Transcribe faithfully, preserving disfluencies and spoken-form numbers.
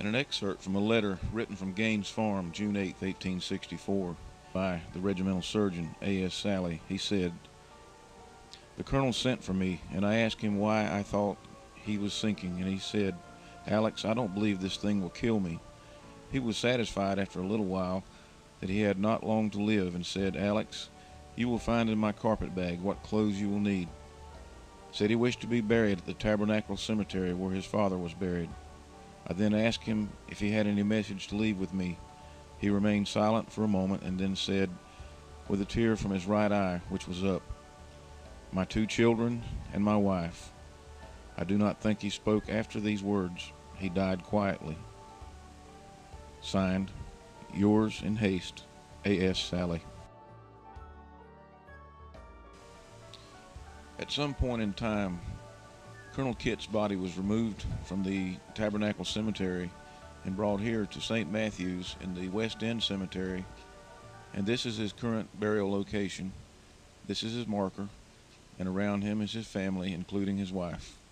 an excerpt from a letter written from Gaines Farm, June eighth, eighteen sixty-four, by the regimental surgeon, A S Sally. He said, "The colonel sent for me, and I asked him why I thought he was sinking, and he said, 'Alex, I don't believe this thing will kill me.' He was satisfied after a little while that he had not long to live, and said, 'Alex, you will find in my carpet bag what clothes you will need.' Said he wished to be buried at the Tabernacle Cemetery where his father was buried. I then asked him if he had any message to leave with me. He remained silent for a moment and then said, with a tear from his right eye, which was up, 'My two children and my wife.' I do not think he spoke after these words. He died quietly. Signed, yours in haste, A S Sally." At some point in time, Colonel Keitt's body was removed from the Tabernacle Cemetery and brought here to Saint Matthew's in the West End Cemetery, and this is his current burial location. This is his marker, and around him is his family, including his wife.